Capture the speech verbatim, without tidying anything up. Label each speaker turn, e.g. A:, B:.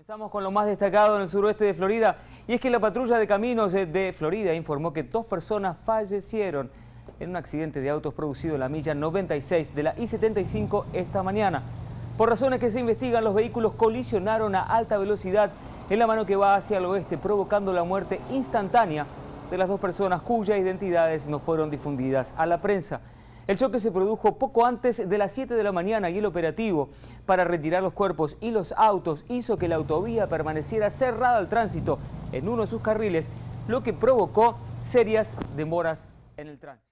A: Comenzamos con lo más destacado en el suroeste de Florida, y es que la patrulla de caminos de Florida informó que dos personas fallecieron en un accidente de autos producido en la milla noventa y seis de la I setenta y cinco esta mañana. Por razones que se investigan, los vehículos colisionaron a alta velocidad en la mano que va hacia el oeste, provocando la muerte instantánea de las dos personas cuyas identidades no fueron difundidas a la prensa. El choque se produjo poco antes de las siete de la mañana y el operativo para retirar los cuerpos y los autos hizo que la autovía permaneciera cerrada al tránsito en uno de sus carriles, lo que provocó serias demoras en el tránsito.